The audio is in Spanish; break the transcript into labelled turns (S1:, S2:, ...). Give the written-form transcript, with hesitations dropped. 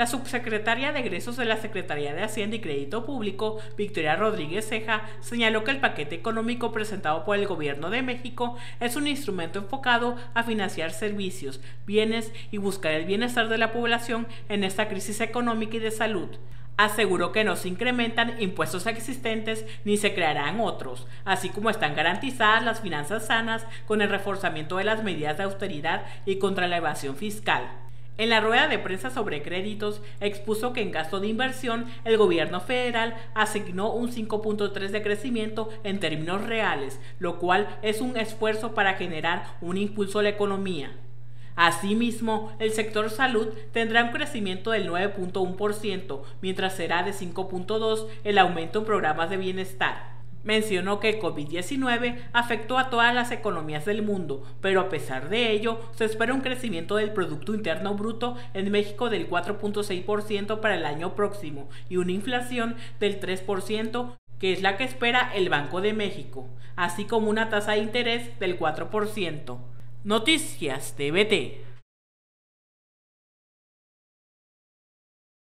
S1: La subsecretaria de Egresos de la Secretaría de Hacienda y Crédito Público, Victoria Rodríguez Ceja, señaló que el paquete económico presentado por el Gobierno de México es un instrumento enfocado a financiar servicios, bienes y buscar el bienestar de la población en esta crisis económica y de salud. Aseguró que no se incrementan impuestos existentes ni se crearán otros, así como están garantizadas las finanzas sanas con el reforzamiento de las medidas de austeridad y contra la evasión fiscal. En la rueda de prensa sobre créditos, expuso que en gasto de inversión el gobierno federal asignó un 5.3% de crecimiento en términos reales, lo cual es un esfuerzo para generar un impulso a la economía. Asimismo, el sector salud tendrá un crecimiento del 9.1%, mientras será de 5.2% el aumento en programas de bienestar. Mencionó que el COVID-19 afectó a todas las economías del mundo, pero a pesar de ello, se espera un crecimiento del Producto Interno Bruto en México del 4.6% para el año próximo y una inflación del 3%, que es la que espera el Banco de México, así como una tasa de interés del 4%. Noticias TVT.